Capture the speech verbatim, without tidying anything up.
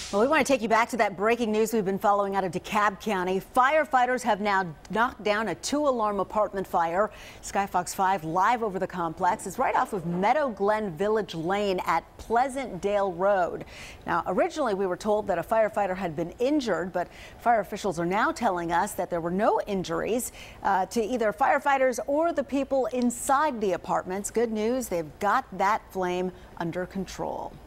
Well, we want to take you back to that breaking news we've been following out of DeKalb County. Firefighters have now knocked down a two-alarm apartment fire. SKYFOX five live over the complex. It's right off of Meadowglen Village Lane at Pleasantdale Road. Now, originally we were told that a firefighter had been injured, but fire officials are now telling us that there were no injuries uh, to either firefighters or the people inside the apartments. Good news, they've got that flame under control.